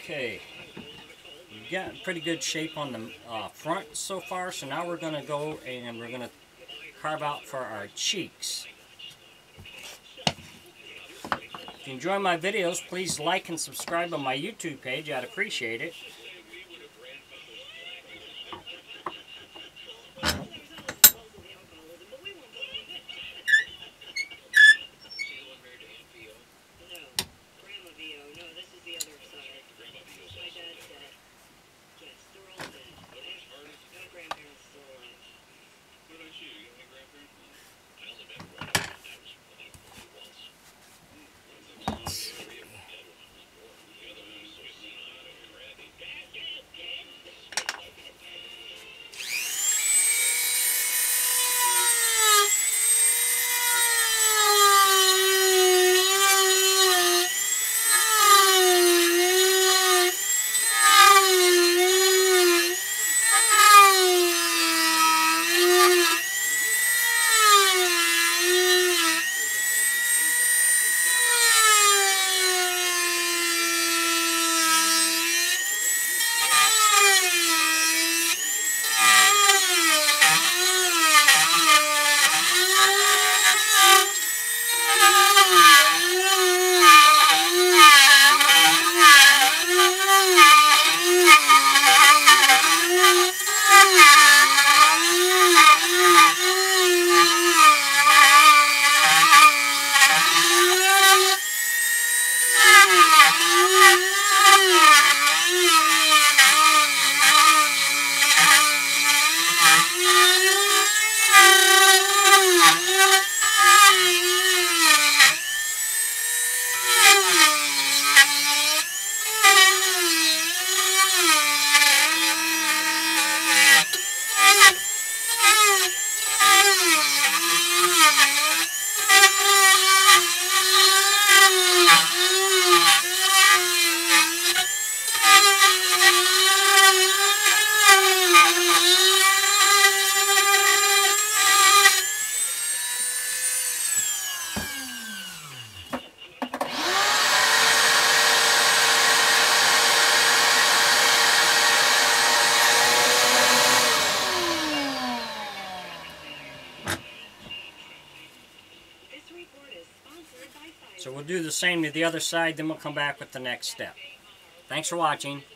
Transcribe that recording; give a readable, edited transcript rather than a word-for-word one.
Okay, we've got pretty good shape on the front so far, so now we're going to go and we're going to carve out for our cheeks. If you enjoy my videos, please like and subscribe on my YouTube page. I'd appreciate it. So we'll do the same to the other side, then we'll come back with the next step. Thanks for watching.